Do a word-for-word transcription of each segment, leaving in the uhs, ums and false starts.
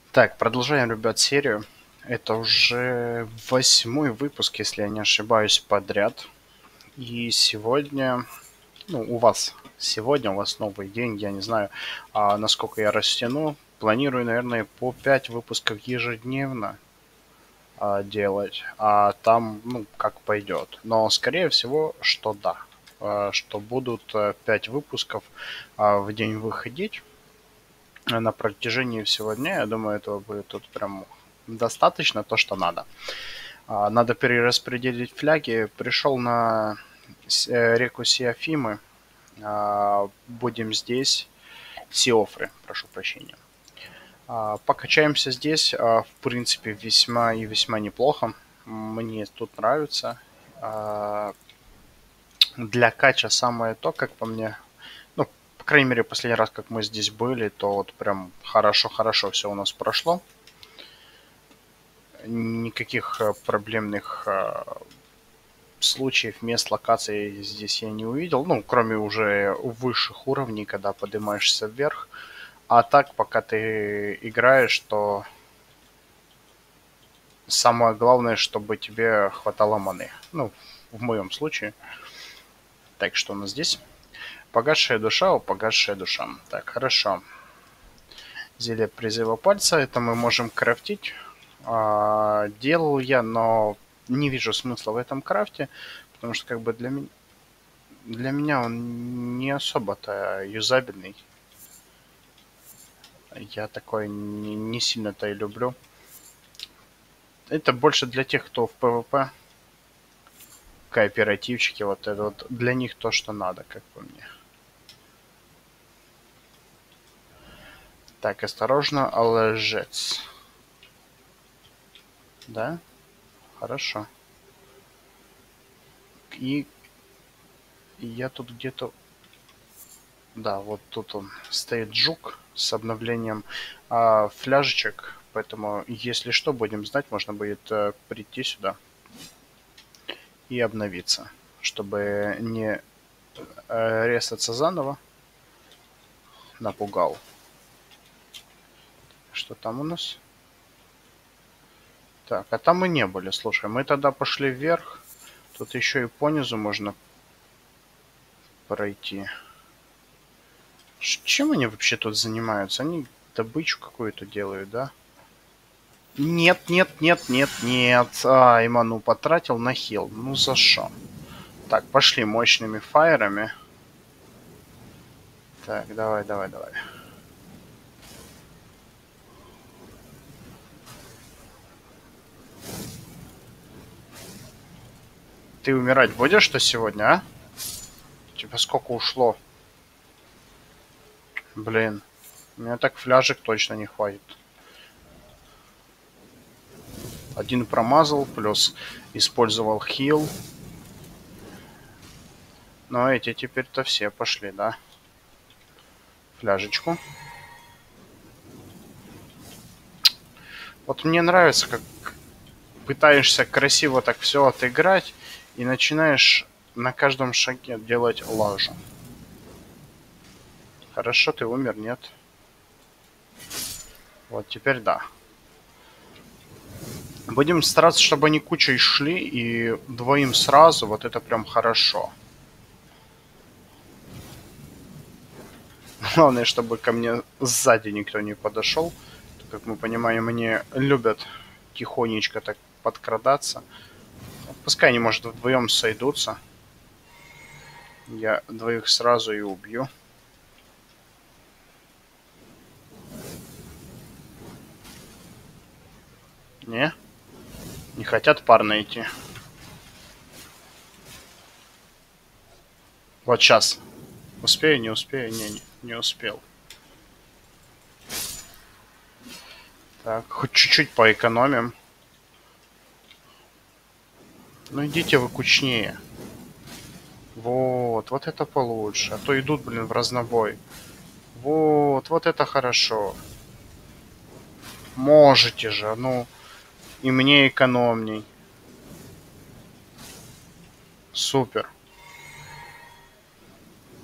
Так, продолжаем, ребят, серию. Это уже восьмой выпуск, если я не ошибаюсь, подряд. И сегодня, ну, у вас, сегодня у вас новый день, я не знаю, а, насколько я растяну. Планирую, наверное, по пять выпусков ежедневно а, делать, а там, ну, как пойдет. Но, скорее всего, что да, а, что будут а, пять выпусков а, в день выходить на протяжении всего дня. Я думаю, этого будет тут прям достаточно, то, что надо. А, Надо перераспределить фляги. Пришел на с- э, реку Серафимы. А, Будем здесь. Сиофры, прошу прощения. А, Покачаемся здесь. А, В принципе, весьма и весьма неплохо. Мне тут нравится. А, Для кача самое то, как по мне. Ну, по крайней мере, последний раз, как мы здесь были, то вот прям хорошо-хорошо все у нас прошло. Никаких э, проблемных э, случаев, мест, локаций здесь я не увидел. Ну, кроме уже высших уровней, когда поднимаешься вверх. А так, пока ты играешь, то самое главное, чтобы тебе хватало маны. Ну, в моем случае. Так, что у нас здесь? Погасшая душа, о, погасшая душа. Так, хорошо. Зелье призыва пальца. Это мы можем крафтить. А, делал я, но не вижу смысла в этом крафте. Потому что как бы для меня для меня он не особо-то юзабельный. Я такой не, не сильно-то и люблю. Это больше для тех, кто в ПВП, кооперативчики, вот это вот для них то, что надо, как по мне. Так, осторожно, лжец. Да? Хорошо. И я тут где-то... Да, вот тут он стоит жук с обновлением а, фляжечек. Поэтому, если что, будем знать, можно будет э, прийти сюда и обновиться, чтобы не э, резаться заново. Напугал. Что там у нас? Так, а там мы не были, слушай. Мы тогда пошли вверх. Тут еще и понизу можно пройти. Ш- Чем они вообще тут занимаются? Они добычу какую-то делают, да? Нет, нет, нет, нет, нет. А, Иману потратил на хил. Ну за что? Так, пошли мощными фаерами. Так, давай, давай, давай. Ты умирать будешь что сегодня, а? Тебя сколько ушло? Блин, у меня так фляжек точно не хватит. Один промазал, плюс использовал хил. Но эти теперь-то все пошли, да? Фляжечку. Вот мне нравится, как пытаешься красиво так все отыграть и начинаешь на каждом шаге делать лажу. Хорошо, ты умер, нет? Вот теперь да. Будем стараться, чтобы они кучей шли и двоим сразу. Вот это прям хорошо. Главное, чтобы ко мне сзади никто не подошел. Как мы понимаем, они любят тихонечко так подкрадаться. Пускай они, может, вдвоем сойдутся. Я двоих сразу и убью. Не? Не хотят парно идти. Вот сейчас. Успею, не успею? Не, не, не успел. Так, хоть чуть-чуть поэкономим. Ну идите вы кучнее. Вот, вот это получше. А то идут, блин, в разнобой. Вот, вот это хорошо. Можете же, ну. И мне экономней. Супер.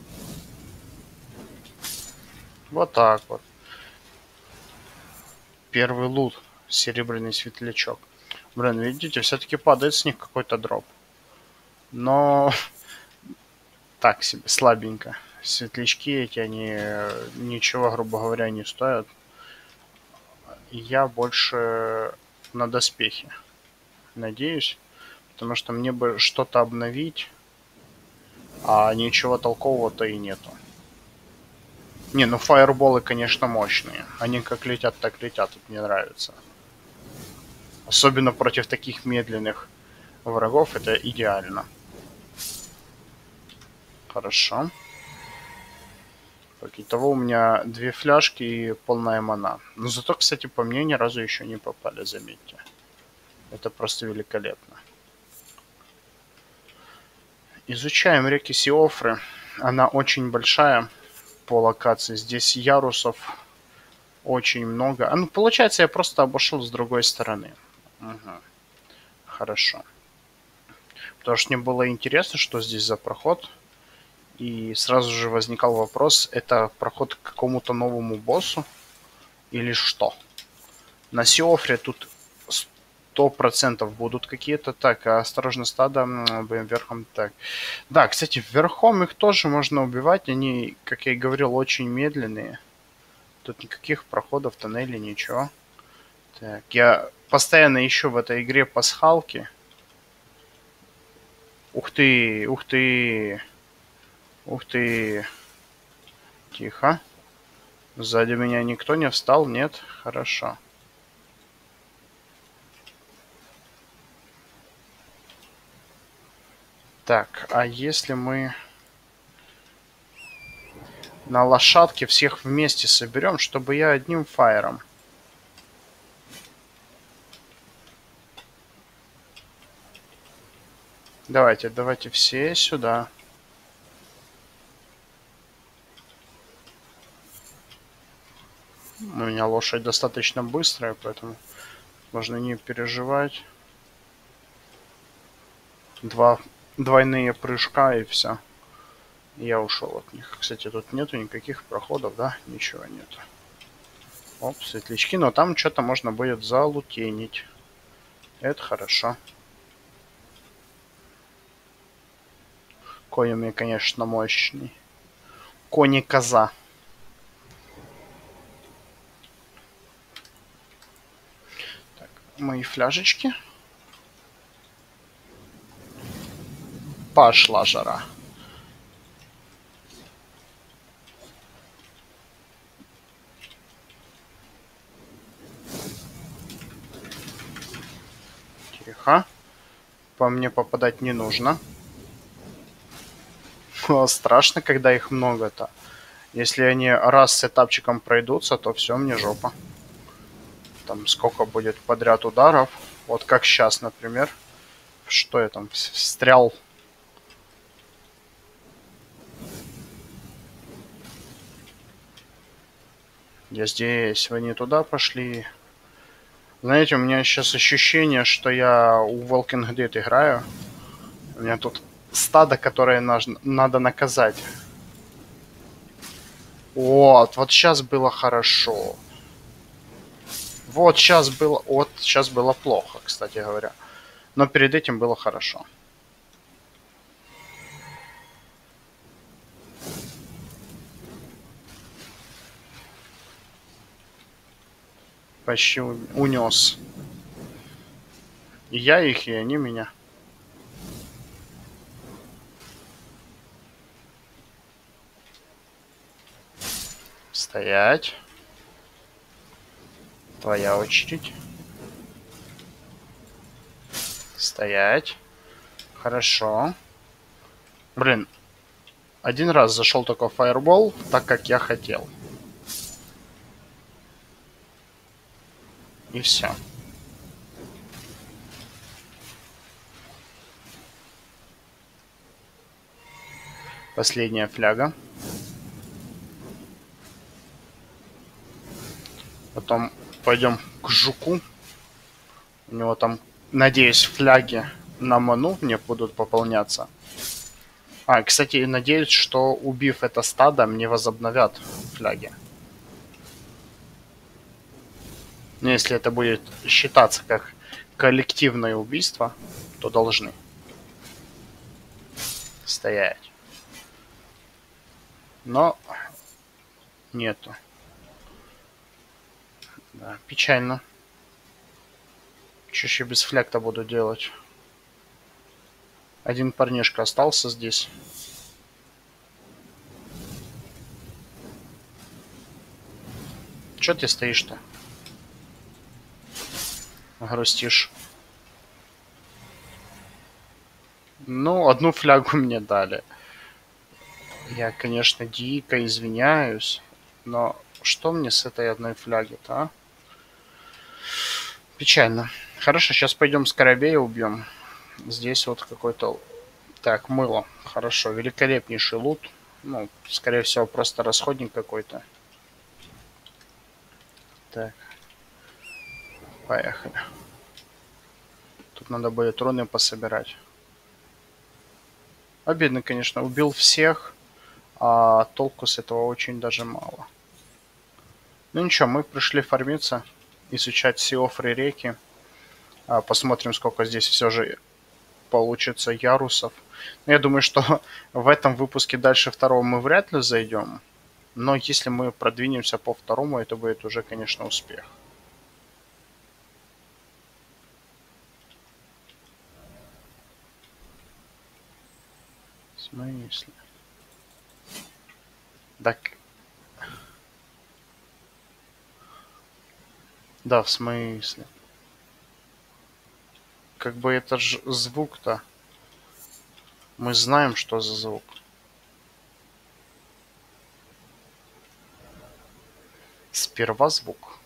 Вот так вот. первый лут. Серебряный светлячок. Блин, видите, все-таки падает с них какой-то дроп. Но так себе, слабенько. Светлячки эти, они ничего, грубо говоря, не стоят. Я больше на доспехи надеюсь. Потому что мне бы что-то обновить. А ничего толкового-то и нету. Не, ну фаерболы, конечно, мощные. Они как летят, так летят. Это мне нравится. Особенно против таких медленных врагов это идеально. Хорошо. Итого у меня две фляжки и полная мана. Но зато, кстати, по мне ни разу еще не попали, заметьте. Это просто великолепно. Изучаем реки Сиофры. Она очень большая по локации. Здесь ярусов очень много. А ну, получается, я просто обошел с другой стороны. Угу. Хорошо. Потому что мне было интересно, что здесь за проход. И сразу же возникал вопрос, это проход к какому-то новому боссу или что? На Сиофре тут сто процентов будут какие-то. Так, осторожно, стадо, будем верхом. Так. Да, кстати, верхом их тоже можно убивать. Они, как я и говорил, очень медленные. Тут никаких проходов, тоннелей, ничего. Так, я постоянно ищу в этой игре пасхалки. Ух ты, ух ты. Ух ты. Тихо. Сзади меня никто не встал? Нет? Хорошо. Так, а если мы на лошадке всех вместе соберем, чтобы я одним фаером? Давайте, давайте все сюда. У меня лошадь достаточно быстрая, поэтому можно не переживать. Два двойные прыжка и все. Я ушел от них. Кстати, тут нету никаких проходов, да? Ничего нету. Оп, светлячки, но там что-то можно будет залутенить. Это хорошо. Конь у меня, конечно, мощный. Кони-коза. Так, мои фляжечки. Пошла жара. Тихо. По мне попадать не нужно. О, страшно, когда их много-то. Если они раз с этапчиком пройдутся, то все, мне жопа. Там сколько будет подряд ударов. Вот как сейчас, например. Что я там встрял? Я здесь, вы не туда пошли. Знаете, у меня сейчас ощущение, что я у Walking Dead играю. У меня тут стадо, которое надо наказать. Вот, вот сейчас было хорошо. Вот сейчас было... Вот сейчас было плохо, кстати говоря. Но перед этим было хорошо. Почти унес. И я их, и они меня. Стоять. Твоя очередь. Стоять. Хорошо. Блин. Один раз зашел только фаербол, так как я хотел. И все. Последняя фляга. Потом пойдем к жуку. У него там, надеюсь, фляги на ману мне будут пополняться. А, кстати, надеюсь, что убив это стадо, мне возобновят фляги. Но если это будет считаться как коллективное убийство, то должны стоять. Но нету. Да, печально. Чё еще без флекта буду делать? Один парнишка остался здесь. Чё ты стоишь-то? Грустишь. Ну, одну флягу мне дали. Я, конечно, дико извиняюсь, но что мне с этой одной фляги-то, а? Печально. Хорошо, сейчас пойдем скоробея убьем. Здесь вот какой-то... Так, мыло. Хорошо, великолепнейший лут. Ну, скорее всего, просто расходник какой-то. Так. Поехали. Тут надо будет руны пособирать. Обидно, конечно. Убил всех, а толку с этого очень даже мало. Ну ничего, мы пришли фармиться, изучать Сиофры реки. А, посмотрим, сколько здесь все же получится ярусов. Я думаю, что в этом выпуске дальше второго мы вряд ли зайдем. Но если мы продвинемся по второму, это будет уже, конечно, успех. В смысле? Так. Да, в смысле? Как бы это ж звук-то. Мы знаем, что за звук. Сперва звук.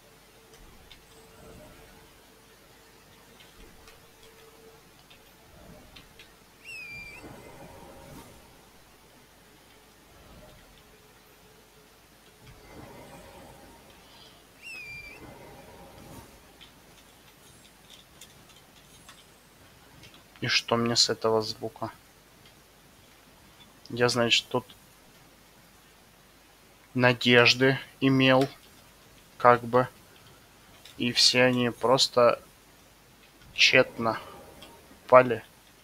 И что мне с этого звука? Я, значит, тут надежды имел, как бы. И все они просто тщетно пали.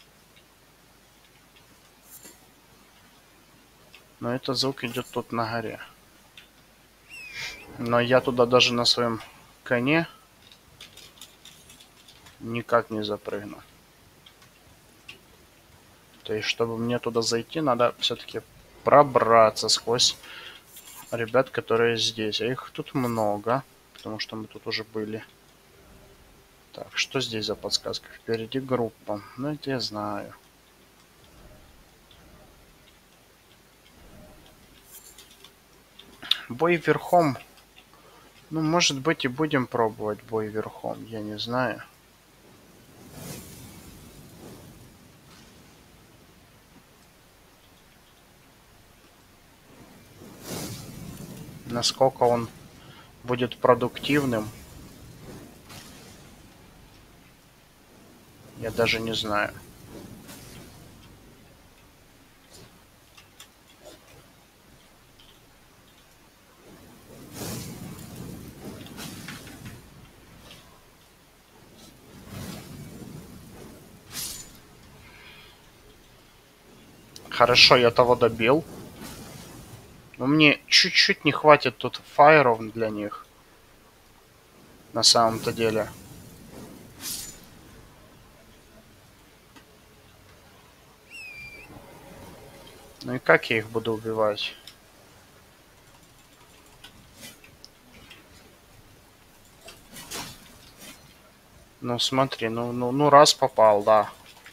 Но этот звук идет тут на горе. Но я туда даже на своем коне никак не запрыгну. То есть, чтобы мне туда зайти, надо все-таки пробраться сквозь ребят, которые здесь. А их тут много, потому что мы тут уже были. Так, что здесь за подсказка? Впереди группа. Ну, это я знаю. Бой верхом. Ну, может быть, и будем пробовать бой верхом. Я не знаю. Насколько он будет продуктивным, я даже не знаю. Хорошо, я того добил. Но мне чуть-чуть не хватит тут фаеров для них. На самом-то деле. Ну и как я их буду убивать? Ну смотри, ну, ну, ну раз попал, да.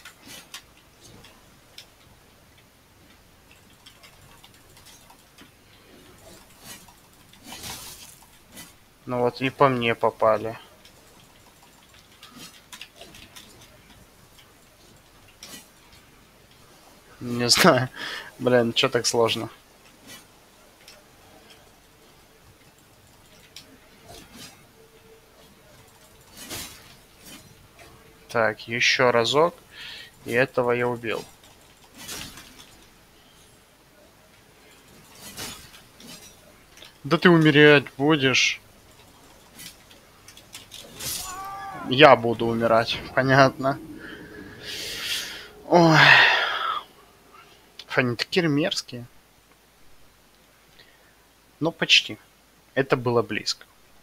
Ну вот и по мне попали. Не знаю. Блин, что так сложно? Так, еще разок. И этого я убил. Да ты умереть будешь. Я буду умирать, понятно. Ой, они такие мерзкие. Ну, почти. Это было близко.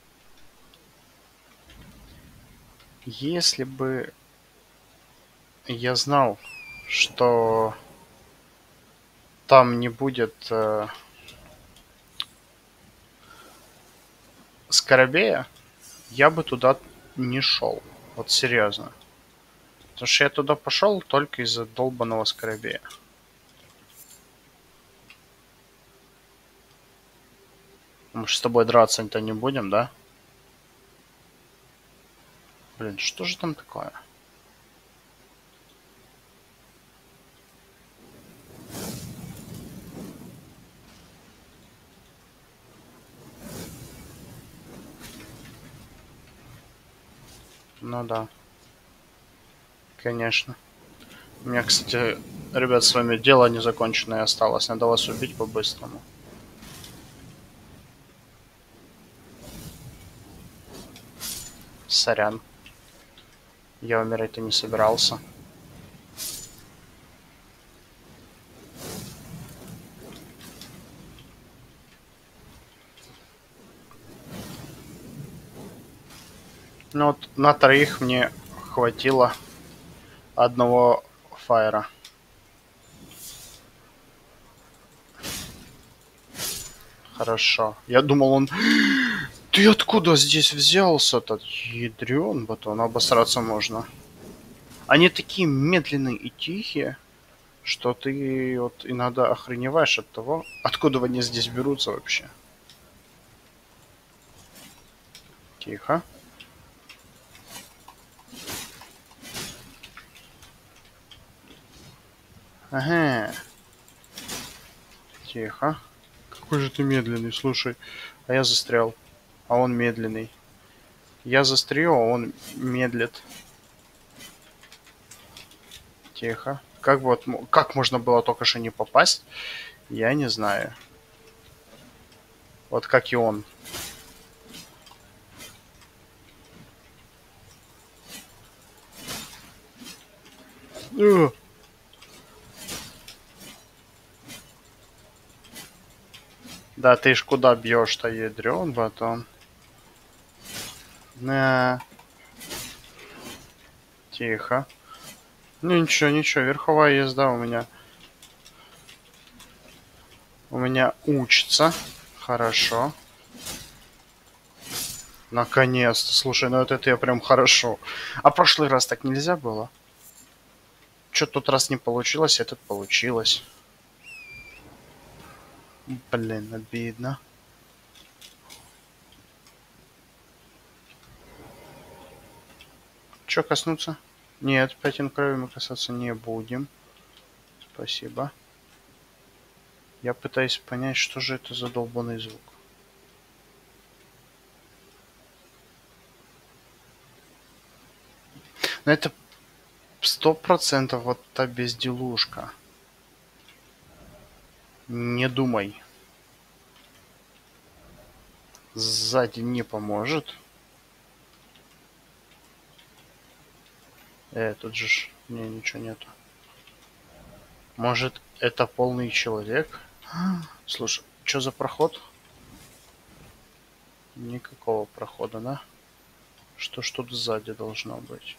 Если бы я знал, что там не будет э, скоробея, я бы туда не шел. Вот серьезно. Потому что я туда пошел только из-за долбаного скоробея. Мы же с тобой драться-то не будем, да? Блин, что же там такое? Ну да. Конечно. У меня, кстати, ребят, с вами дело незаконченное осталось. Надо вас убить по-быстрому. Сорян. Я умирать-то не собирался. Ну вот на троих мне хватило одного фаера. Хорошо. Я думал, он... Ты откуда здесь взялся-то? Ядрён батон, обосраться можно. Они такие медленные и тихие, что ты вот иногда охреневаешь от того, откуда они здесь берутся вообще. Тихо. Ага. Тихо. Какой же ты медленный, слушай. А я застрял. А он медленный. Я застрял, а он медлит. Тихо. Как вот, как можно было только что не попасть, я не знаю. Вот как и он. Ugh. Да ты ж куда бьешь-то, ядрён батон? На. Тихо. Ну ничего, ничего, верховая езда у меня. У меня учится. Хорошо. Наконец-то. Слушай, ну вот это я прям хорошо. А прошлый раз так нельзя было? Чё тот раз не получилось, этот получилось. Блин, обидно. Чё коснуться? Нет, пятен крови мы касаться не будем. Спасибо. Я пытаюсь понять, что же это за долбанный звук. Но это сто процентов вот та безделушка. Не думай. Сзади не поможет. Э, тут же ж... Не, ничего нету. Может, это полный человек? Слушай, что за проход? Никакого прохода, да? Что ж тут сзади должно быть?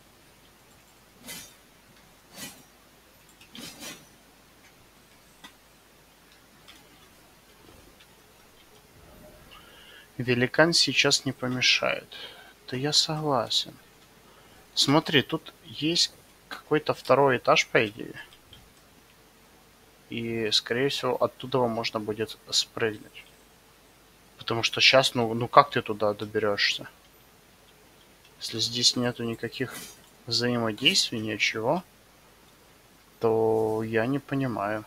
Великан сейчас не помешает. Да я согласен. Смотри, тут есть какой-то второй этаж, по идее. И, скорее всего, оттуда можно будет спрыгнуть. Потому что сейчас, ну, ну как ты туда доберешься? Если здесь нету никаких взаимодействий, ничего, то я не понимаю.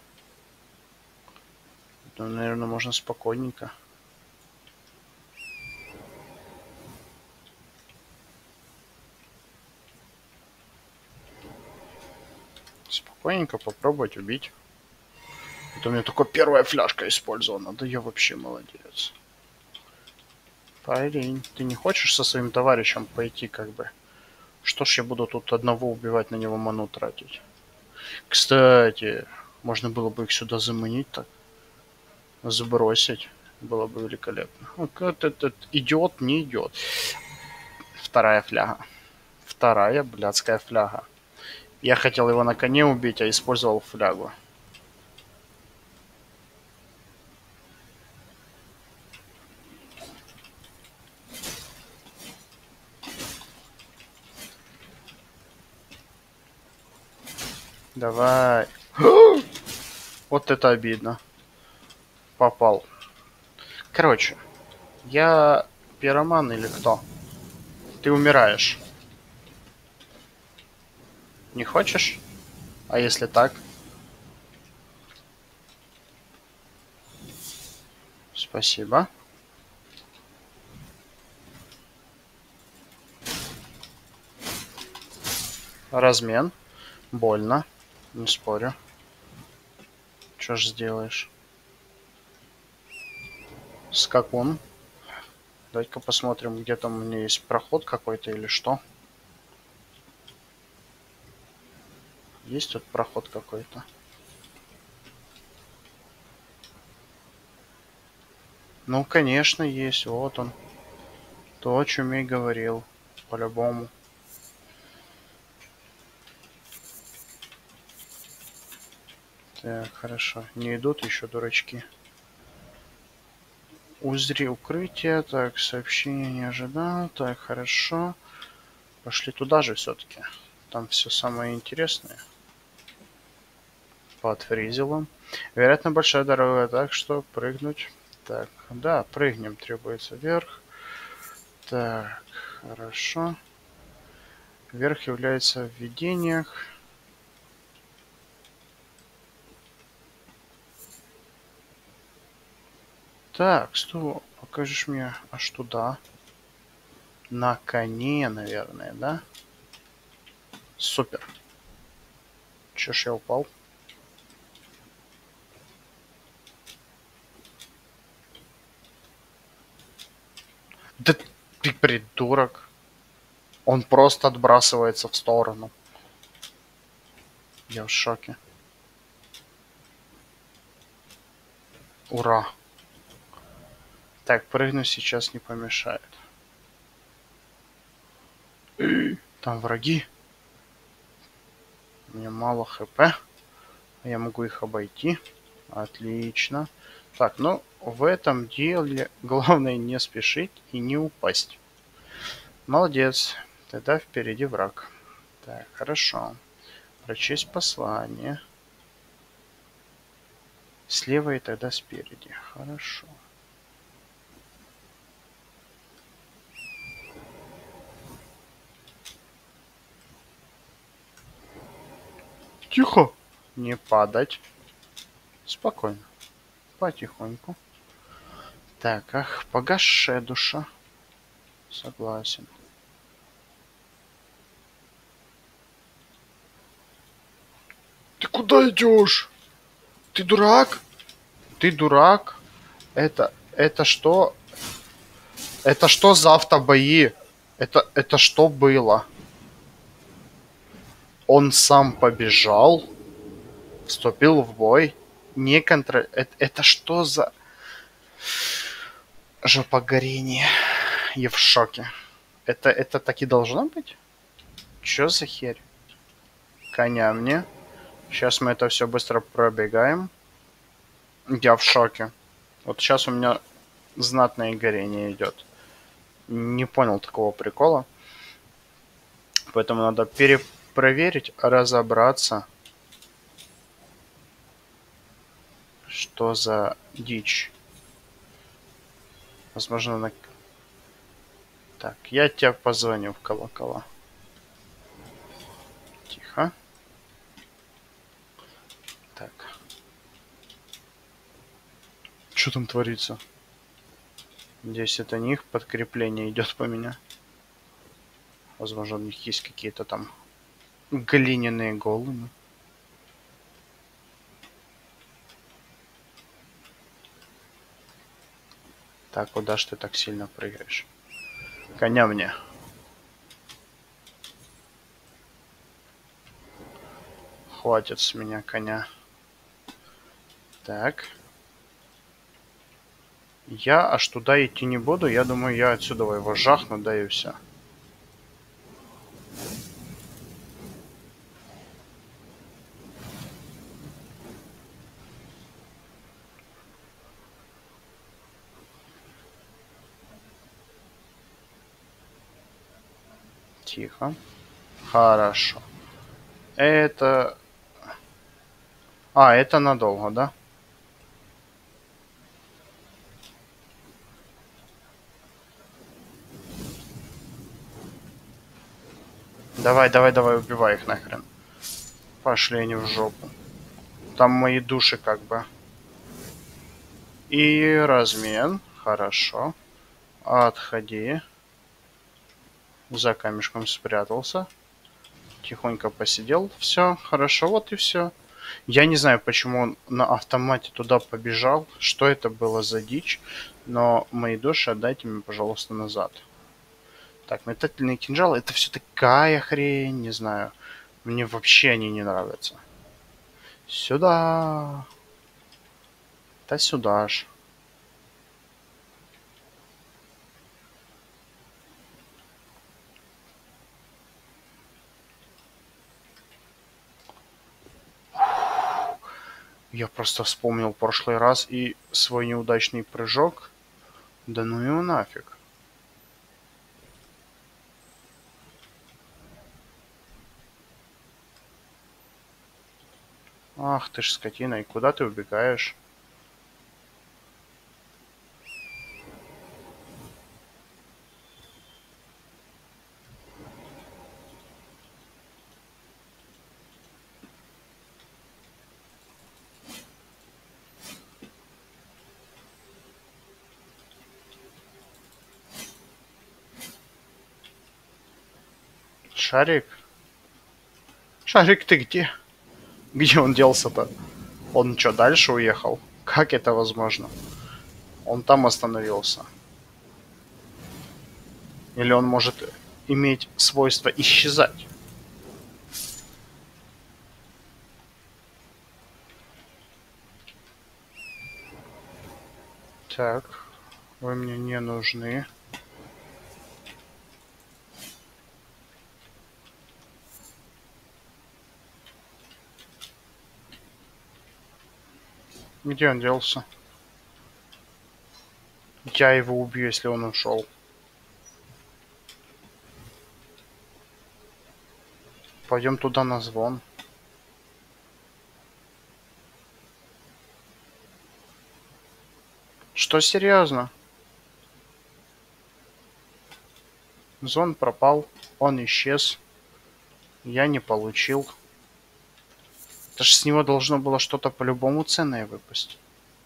Ну, наверное, можно спокойненько. Спокойненько попробовать убить. Это у меня только первая фляжка использована. Да я вообще молодец. Парень, ты не хочешь со своим товарищем пойти как бы Что ж я буду тут одного убивать, на него ману тратить? Кстати, можно было бы их сюда заманить так. Сбросить. Было бы великолепно. Вот этот идет, не идет. Вторая фляга. Вторая блядская фляга. Я хотел его на коне убить, а использовал флягу. Давай. Вот это обидно. Попал. Короче, я пироман или кто? Ты умираешь. Не хочешь? А если так? Спасибо. Размен. Больно. Не спорю. Что ж сделаешь? Скакун. Давай-ка посмотрим, где там у меня есть проход какой-то или что. Есть тут проход какой-то? Ну, конечно, есть. Вот он. То, о чем я и говорил. По-любому. Так, хорошо. Не идут еще дурачки. Узри укрытие. Так, сообщение не ожидал. Так, хорошо. Пошли туда же все-таки. Там все самое интересное. Под фризелом. Вероятно, большая дорога, так что прыгнуть. Так, да, прыгнем, требуется вверх. Так, хорошо. Вверх является в видениях. Так, стоп, покажешь мне аж туда. На коне, наверное, да? Супер. Чё ж я упал? Да ты придурок. Он просто отбрасывается в сторону. Я в шоке. Ура. Так, прыгнуть сейчас не помешает. Там враги. У меня мало хп. Я могу их обойти. Отлично. Так, ну, в этом деле главное не спешить и не упасть. Молодец. Тогда впереди враг. Так, хорошо. Прочесть послание. Слева и тогда спереди. Хорошо. Тихо. Не падать. Спокойно. Потихоньку. Так, ах, погасшая душа. Согласен. Ты куда идешь? Ты дурак? Ты дурак? Это, это что? Это что за автобои? Это, это что было? Он сам побежал, вступил в бой, не контроль... Это, это что за жопогорение? Я в шоке. Это, это так и должно быть? Чё за херь? Коня мне. Сейчас мы это все быстро пробегаем. Я в шоке. Вот сейчас у меня знатное горение идет. Не понял такого прикола. Поэтому надо перепроверить, разобраться. Что за дичь? Возможно, на... Так, я тебе позвоню в колокола. Тихо. Так. Что там творится? Надеюсь, это не их подкрепление идет по меня. Возможно, у них есть какие-то там глиняные големы. Так, куда ж ты так сильно прыгаешь? Коня мне. Хватит с меня коня. Так. Я аж туда идти не буду. Я думаю, я отсюда его жахну, да и все. Тихо. Хорошо. Это... А, это надолго, да? Давай, давай, давай, убивай их нахрен. Пошли они в жопу. Там мои души как бы. И размен. Хорошо. Отходи. За камешком спрятался. Тихонько посидел. Все, хорошо, вот и все. Я не знаю, почему он на автомате туда побежал. Что это было за дичь. Но мои души отдайте мне, пожалуйста, назад. Так, метательные кинжалы. Это все такая хрень, не знаю. Мне вообще они не нравятся. Сюда. Да сюда ж. Я просто вспомнил прошлый раз и свой неудачный прыжок. Да ну его нафиг. Ах ты ж скотина, и куда ты убегаешь? Шарик? Шарик, ты где? Где он делся-то? Он что, дальше уехал? Как это возможно? Он там остановился. Или он может иметь свойство исчезать? Так, вы мне не нужны. Где он делся? Я его убью, если он ушел. Пойдем туда на звон. Что, серьезно? Звон пропал, он исчез. Я не получил. Это ж с него должно было что-то по-любому ценное выпасть.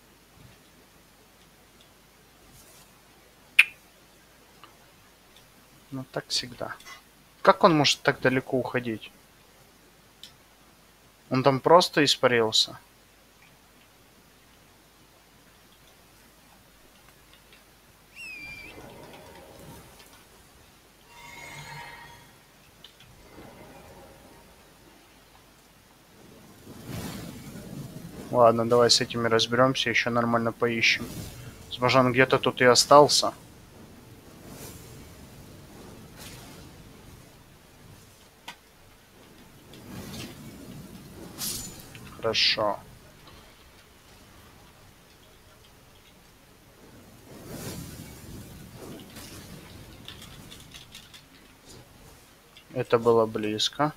Ну так всегда. Как он может так далеко уходить? Он там просто испарился. Ладно, давай с этими разберемся, еще нормально поищем. Возможно, он где-то тут и остался. Хорошо. Это было близко.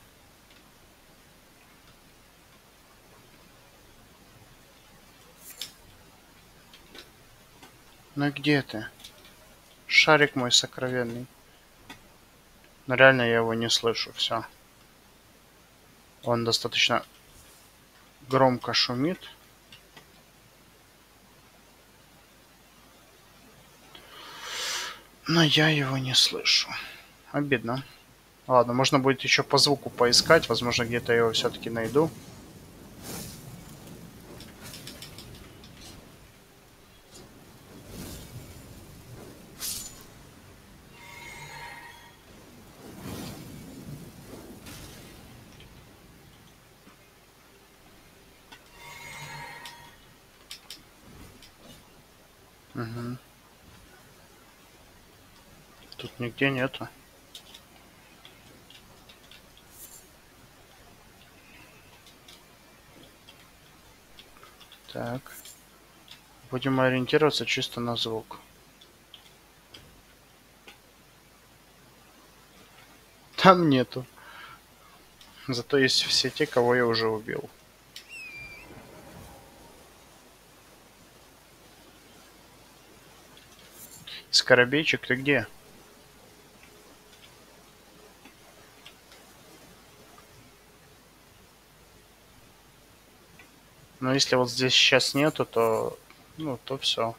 Ну где ты? Шарик мой сокровенный. Но реально я его не слышу, все. Он достаточно громко шумит. Но я его не слышу. Обидно. Ладно, можно будет еще по звуку поискать. Возможно, где-то я его все-таки найду. Угу. Тут нигде нету. Так. Будем ориентироваться чисто на звук. Там нету. Зато есть все те, кого я уже убил. Скоробейчик, ты где? Но если вот здесь сейчас нету, то... Ну, то все.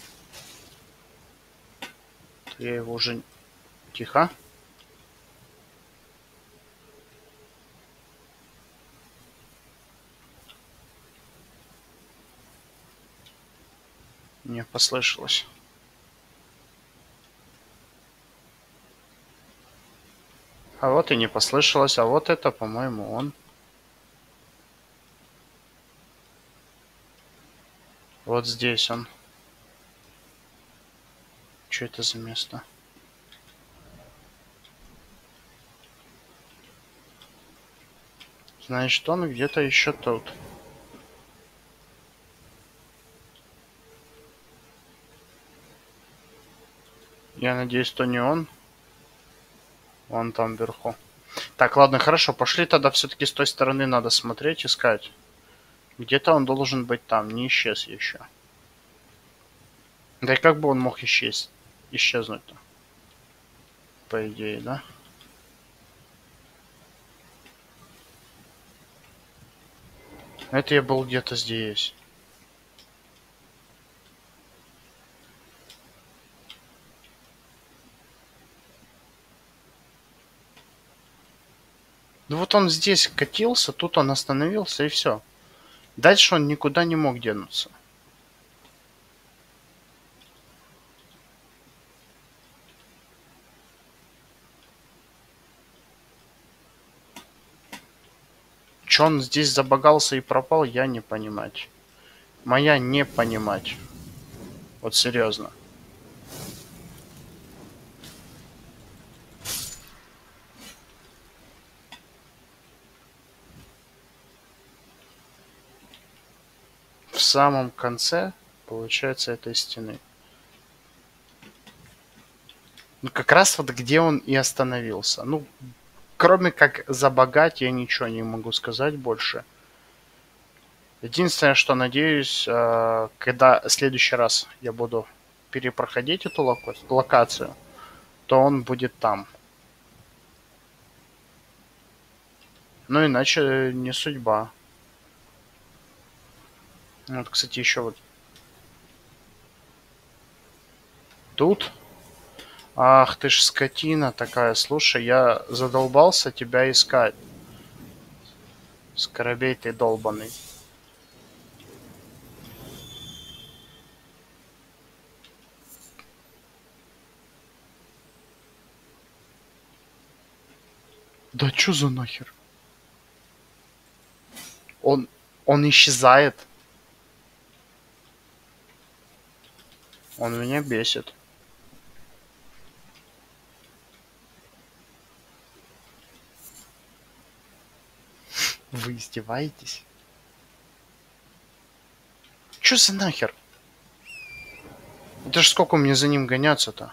Я его уже... Тихо. Мне послышалось. А вот и не послышалось. А вот это, по-моему, он. Вот здесь он. Что это за место? Значит, он где-то еще тут. Я надеюсь, что не он. Он там вверху. Так, ладно, хорошо. Пошли тогда все-таки с той стороны надо смотреть, искать. Где-то он должен быть там. Не исчез еще. Да и как бы он мог исчезнуть? Исчезнуть-то? По идее, да? Это я был где-то здесь. Ну вот он здесь катился, тут он остановился и все. Дальше он никуда не мог денуться. Че он здесь забагался и пропал, я не понимать. Моя не понимать. Вот серьезно. В самом конце, получается, этой стены. Ну, как раз вот где он и остановился. Ну, кроме как забагать, я ничего не могу сказать больше. Единственное, что надеюсь, э, когда в следующий раз я буду перепроходить эту лока- локацию, то он будет там. Ну, иначе не судьба. Вот, кстати, еще вот тут. Ах ты ж скотина такая. Слушай, я задолбался тебя искать. Скоробей ты долбаный. Да чё за нахер? Он, он исчезает. Он меня бесит. Вы издеваетесь? Чё за нахер? Это ж сколько мне за ним гоняться-то?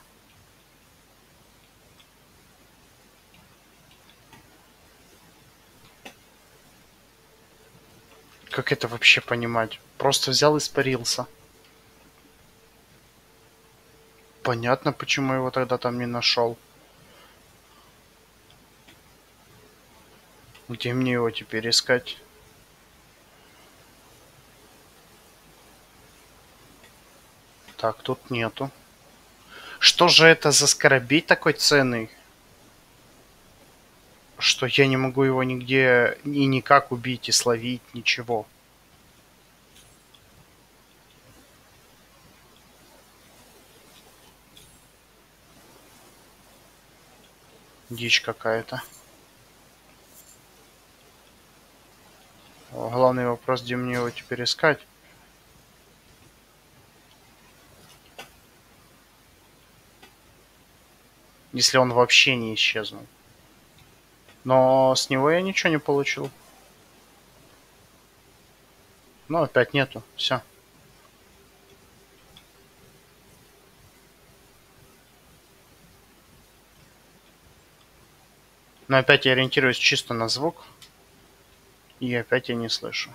Как это вообще понимать? Просто взял и испарился. Понятно, почему я его тогда там не нашел. Где мне его теперь искать? Так, тут нету. Что же это за скоробей такой ценный? Что я не могу его нигде и никак убить и словить, ничего. Дичь какая-то. Главный вопрос, где мне его теперь искать? Если он вообще не исчезнул. Но с него я ничего не получил. Ну, опять нету. Все. Но опять я ориентируюсь чисто на звук. И опять я не слышу.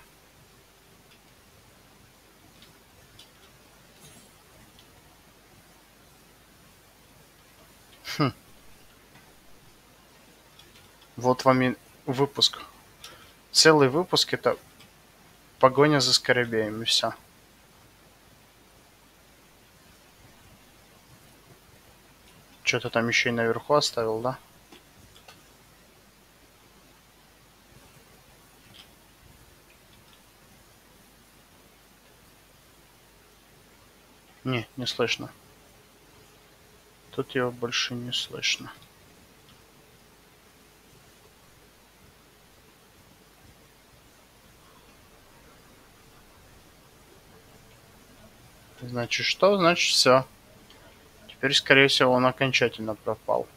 Хм. Вот вам и выпуск. Целый выпуск — это погоня за скоробеем, и все. Что-то там еще и наверху оставил, да? Не, не слышно. Тут его больше не слышно. Значит, что? Значит, все. Теперь, скорее всего, он окончательно пропал.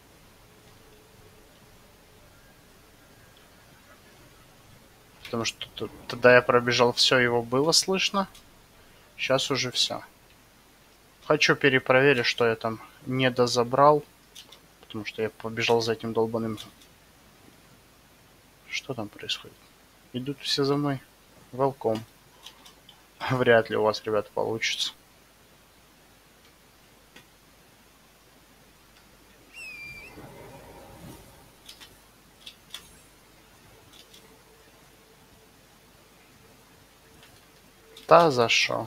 Потому что тут, тогда я пробежал все, его было слышно. Сейчас уже все. Хочу перепроверить, что я там не дозабрал. Потому что я побежал за этим долбаным. Что там происходит? Идут все за мной. Welcome. Вряд ли у вас, ребята, получится. Та за шо?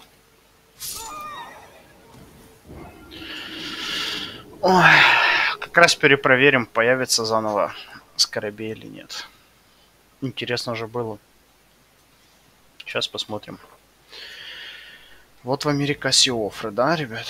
Ой, как раз перепроверим, появится заново скоробей или нет. Интересно же было. Сейчас посмотрим. Вот в Америкасе оффры, да, ребят?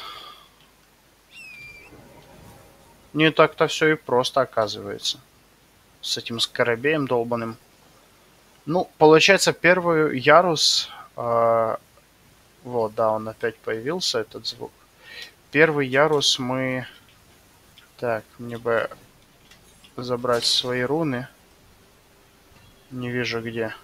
Не так-то все и просто оказывается. С этим скоробеем долбаным. Ну, получается, первый ярус... Э, вот, да, он опять появился, этот звук. Первый ярус мы... Так, мне бы забрать свои руны. Не вижу где.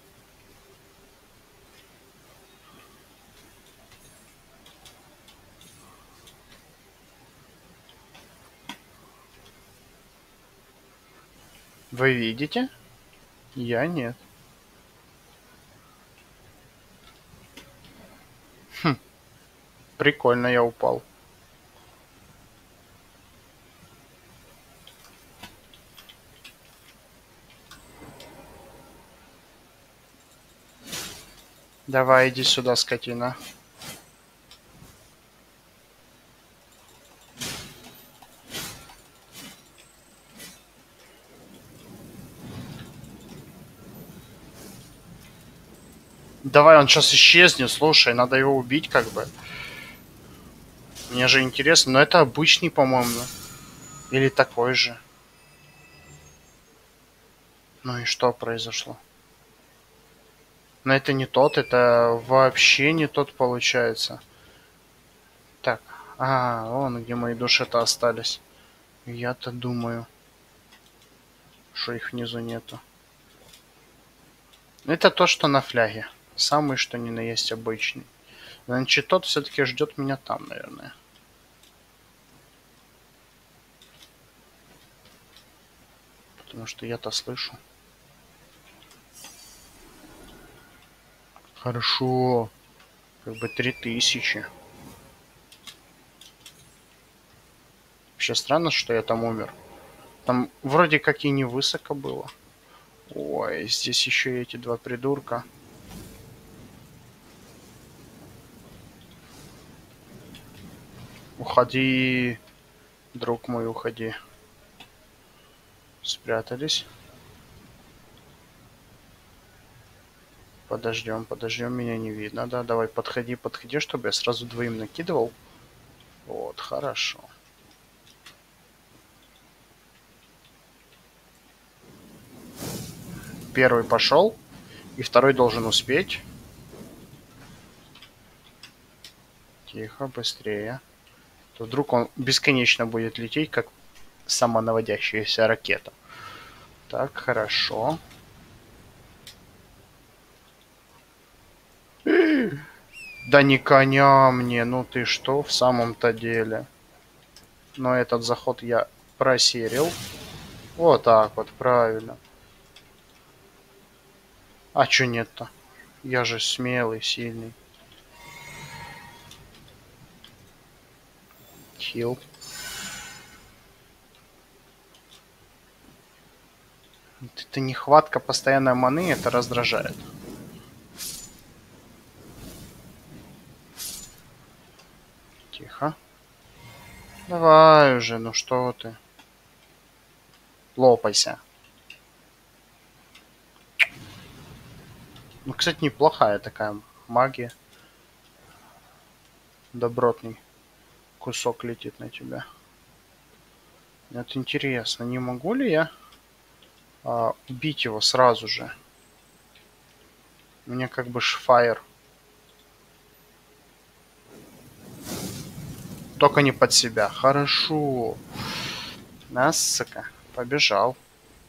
Вы видите? Я нет. Хм. Прикольно я упал. Давай, иди сюда, скотина. Давай, он сейчас исчезнет, слушай, надо его убить как бы. Мне же интересно, но это обычный, по-моему. Или такой же. Ну и что произошло? Но это не тот, это вообще не тот получается. Так, а, вон где мои души-то остались. Я-то думаю, что их внизу нету. Это то, что на фляге. Самый, что ни на есть обычный. Значит, тот все-таки ждет меня там, наверное. Потому что я-то слышу. Хорошо. Как бы три тысячи. Вообще странно, что я там умер. Там вроде как и не высоко было. Ой, здесь еще и эти два придурка. Уходи, друг мой, уходи. Спрятались. Подождем, подождем, меня не видно. Да, давай, подходи, подходи, чтобы я сразу двоим накидывал. Вот, хорошо. Первый пошел, и второй должен успеть. Тихо, быстрее. То вдруг он бесконечно будет лететь, как самонаводящаяся ракета. Так, хорошо. Да не коня мне, ну ты что в самом-то деле? Но этот заход я просерил. Вот так вот, правильно. А чё нет-то? Я же смелый, сильный. Хил. Это нехватка постоянной маны, это раздражает. Тихо. Давай уже, ну что ты. Лопайся. Ну, кстати, неплохая такая магия. Добротный кусок летит на тебя. Это интересно, не могу ли я а, убить его сразу же? У меня как бы шфайр. Только не под себя. Хорошо. Нас, сука, побежал.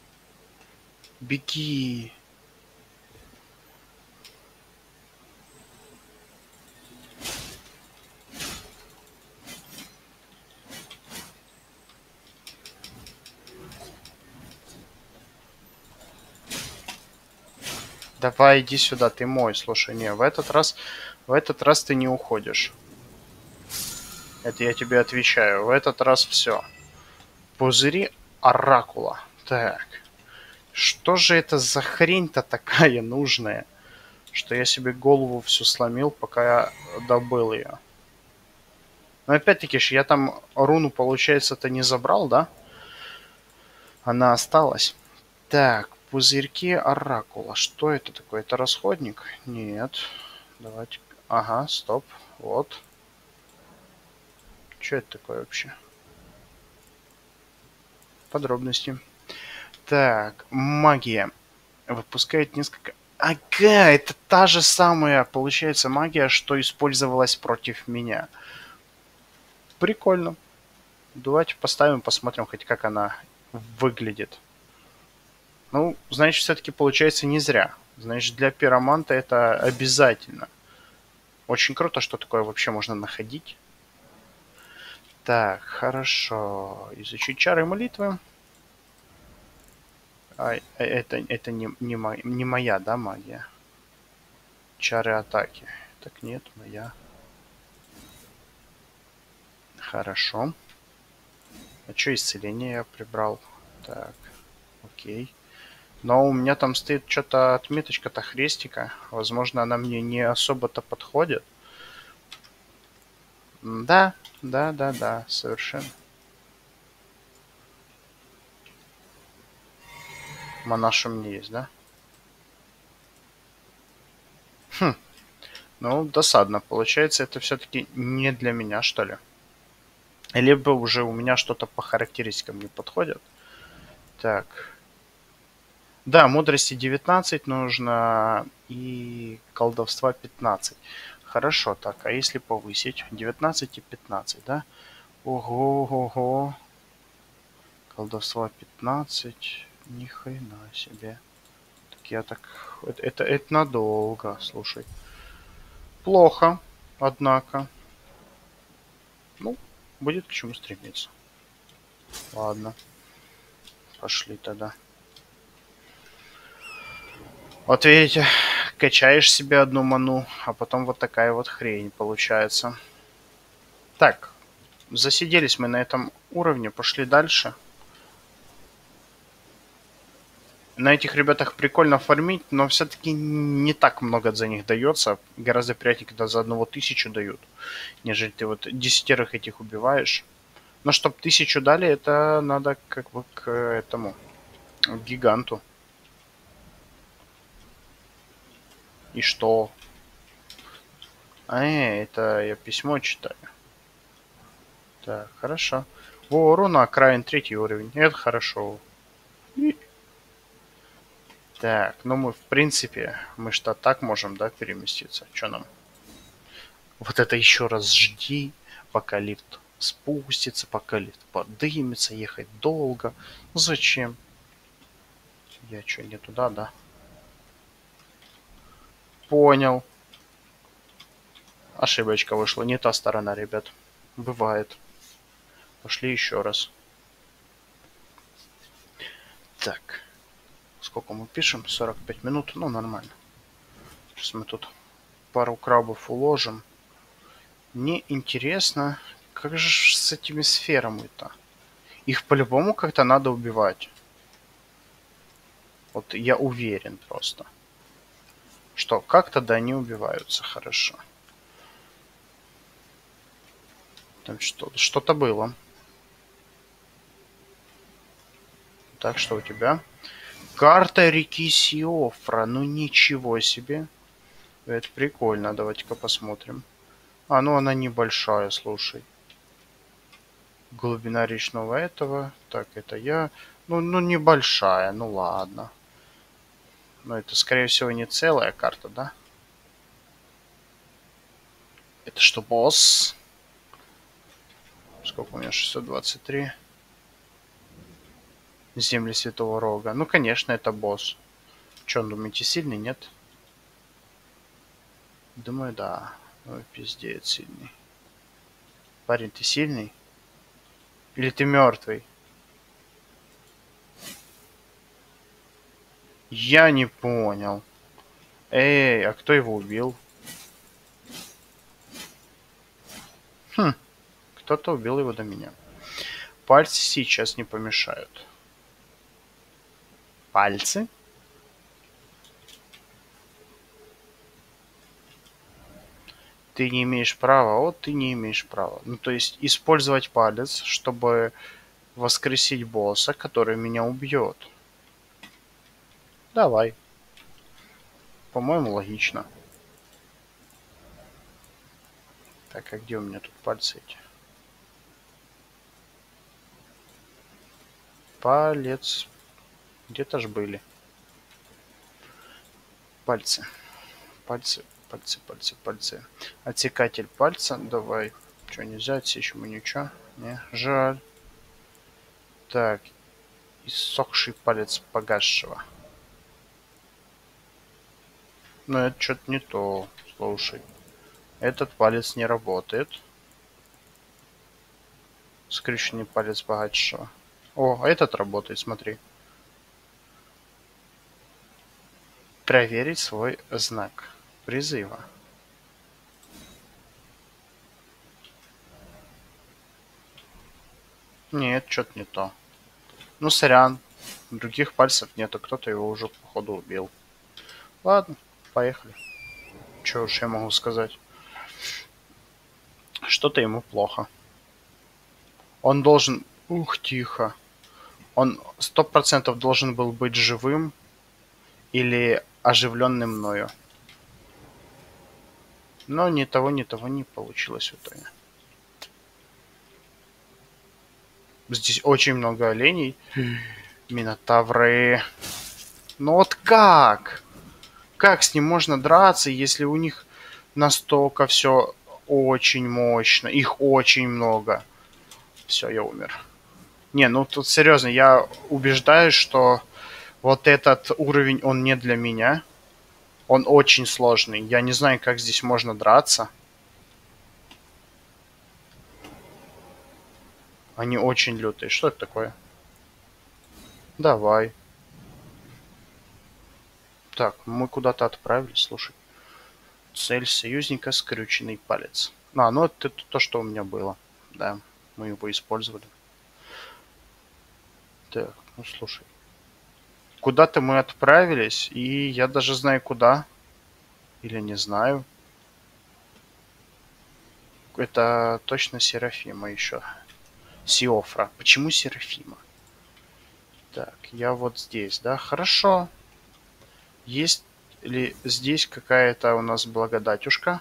Беги. Давай, иди сюда, ты мой. Слушай, не, в этот раз, в этот раз ты не уходишь. Это я тебе отвечаю. В этот раз все. Пузыри оракула. Так. Что же это за хрень-то такая нужная, что я себе голову всю сломил, пока я добыл ее. Но опять-таки ж, я там руну, получается-то не забрал, да? Она осталась. Так, пузырьки оракула. Что это такое? Это расходник? Нет. Давайте. Ага, стоп. Вот. Что это такое вообще? Подробности. Так, магия. Выпускает несколько... Ага, это та же самая, получается, магия, что использовалась против меня. Прикольно. Давайте поставим, посмотрим хоть как она выглядит. Ну, значит, все-таки получается не зря. Значит, для пироманта это обязательно. Очень круто, что такое вообще можно находить. Так, хорошо. Изучить чары молитвы. А, это это не, не, мо, не моя, да, магия? Чары атаки. Так нет, моя. Хорошо. А что исцеление я прибрал? Так, окей. Но у меня там стоит что-то отметочка-то хрестика. Возможно, она мне не особо-то подходит. Да, да, да, да, совершенно. Монаш у меня есть, да? Хм. Ну, досадно. Получается, это все-таки не для меня, что ли? Либо уже у меня что-то по характеристикам не подходит. Так. Да, мудрости девятнадцать нужно и колдовства пятнадцать. Хорошо, так, а если повысить? девятнадцать и пятнадцать, да? Ого, ого. Колдовства пятнадцать. Ни хрена себе. Так я так... Это, это, это надолго, слушай. Плохо, однако. Ну, будет к чему стремиться. Ладно. Пошли тогда. Вот видите, качаешь себе одну ману, а потом вот такая вот хрень получается. Так, засиделись мы на этом уровне, пошли дальше. На этих ребятах прикольно фармить, но все-таки не так много за них дается. Гораздо приятнее, когда за одного тысячу дают, нежели ты вот десятерых этих убиваешь. Но чтоб тысячу дали, это надо как бы к этому, к гиганту. И что? А, это я письмо читаю. Так, хорошо. Во, руна окраин третий уровень. Это хорошо. И... Так, ну мы в принципе, мы что так можем, да, переместиться? Что нам? Вот это еще раз жди, пока лифт спустится, пока лифт подымется, ехать долго. Ну зачем? Я что, не туда, да? Понял. Ошибочка вышла. Не та сторона, ребят. Бывает. Пошли еще раз. Так. Сколько мы пишем? сорок пять минут. Ну, нормально. Сейчас мы тут пару крабов уложим. Мне интересно, как же с этими сферами-то? Их по-любому как-то надо убивать. Вот я уверен просто, что как-то да они убиваются хорошо. Там что, что-то было. Так, что у тебя? Карта реки Сиофра. Ну ничего себе. Это прикольно. Давайте-ка посмотрим. А, ну она небольшая, слушай. Глубина речного этого. Так, это я. Ну, ну небольшая, ну ладно. Но это, скорее всего, не целая карта, да? Это что, босс? Сколько у меня? шестьсот двадцать три. Земли Святого Рога. Ну, конечно, это босс. Че, думаете, сильный, нет? Думаю, да. Ой, пиздец, сильный. Парень, ты сильный? Или ты мертвый? Я не понял. Эй, а кто его убил? Хм, кто-то убил его до меня. Пальцы сейчас не помешают. Пальцы? Ты не имеешь права, вот ты не имеешь права. Ну, то есть использовать палец, чтобы воскресить босса, который меня убьет. Давай. По-моему, логично. Так, а где у меня тут пальцы эти? Палец. Где-то ж были. Пальцы. Пальцы, пальцы, пальцы, пальцы. Отсекатель пальца. Давай. Что, нельзя отсечь ему ничего? Не, жаль. Так. Иссохший палец погасшего. Ну, это что-то не то. Слушай. Этот палец не работает. Скрюченный палец погасшего. О, а этот работает, смотри. Проверить свой знак призыва. Нет, что-то не то. Ну, сорян. Других пальцев нету. Кто-то его уже, походу, убил. Ладно, поехали. Что уж я могу сказать? Что-то ему плохо. Он должен... Ух, тихо. Он сто процентов должен был быть живым или оживленным мною. Но ни того, ни того не получилось в итоге. Здесь очень много оленей. Минотавры. Ну вот как? Как с ним можно драться, если у них настолько все очень мощно? Их очень много. Все, я умер. Не, ну тут серьезно, я убеждаюсь, что вот этот уровень, он не для меня. Он очень сложный. Я не знаю, как здесь можно драться. Они очень лютые. Что это такое? Давай. Так, мы куда-то отправились, слушай. Цель союзника — скрюченный палец. А, ну это то, что у меня было. Да, мы его использовали. Так, ну слушай. Куда-то мы отправились, и я даже знаю куда. Или не знаю. Это точно Серафима еще. Сиофра. Почему Серафима? Так, я вот здесь, да? Хорошо. Есть ли здесь какая-то у нас благодатюшка?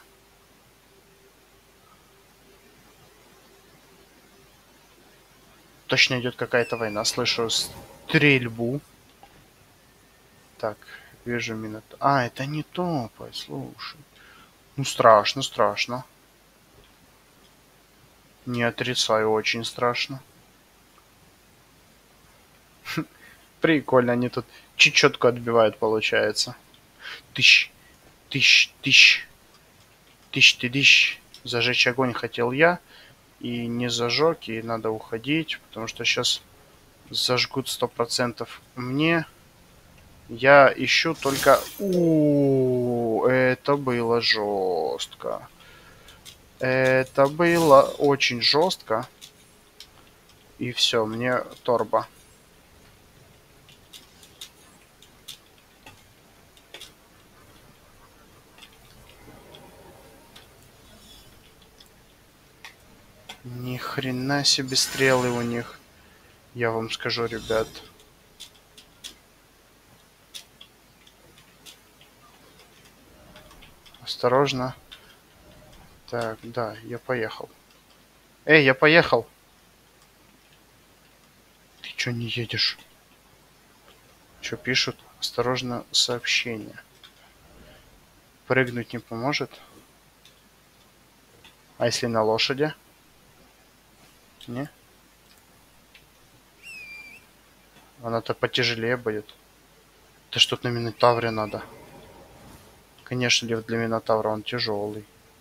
Точно идет какая-то война. Слышу стрельбу. Так, вижу минут. А, это не то, послушай. Ну, страшно, страшно. Не отрицаю, очень страшно. Прикольно, они тут чечетку отбивают, получается. Тыщ, тыщ, тыщ, тыщ, ты тыщ. Зажечь огонь хотел я, и не зажег, и надо уходить, потому что сейчас зажгут сто процентов мне. Я ищу только... У, это было жестко. Это было очень жестко. И все, мне торба. Ни хрена себе стрелы у них. Я вам скажу, ребят. Осторожно. Так, да, я поехал. Эй, я поехал. Ты чё не едешь? Чё пишут? Осторожно, сообщение. Прыгнуть не поможет. А если на лошади? Не? Она-то потяжелее будет. Да что-то на Минотавре надо. Конечно, лев для Минотавра он тяжелый.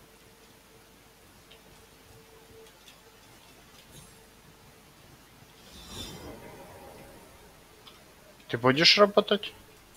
Ты будешь работать?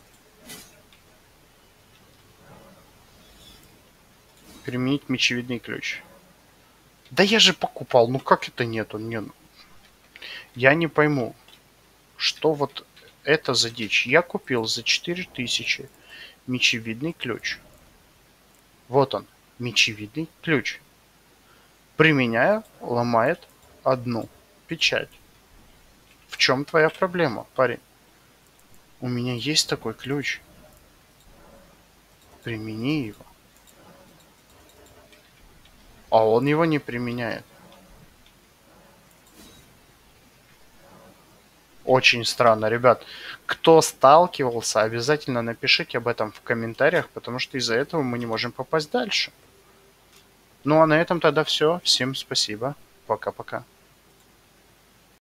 Применить мечевидный ключ. Да я же покупал, ну как это нету? Не, ну. Я не пойму, что вот это за дичь. Я купил за четыре тысячи мечевидный ключ. Вот он, мечевидный ключ. Применяя, ломает одну печать. В чем твоя проблема, парень? У меня есть такой ключ. Примени его. А он его не применяет. Очень странно, ребят. Кто сталкивался, обязательно напишите об этом в комментариях, потому что из-за этого мы не можем попасть дальше. Ну а на этом тогда все. Всем спасибо. Пока-пока.